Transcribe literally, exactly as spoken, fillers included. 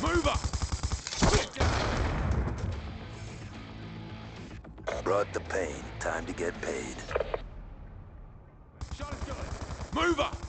Mover! Brought the pain. Time to get paid. Shotgun! Mover!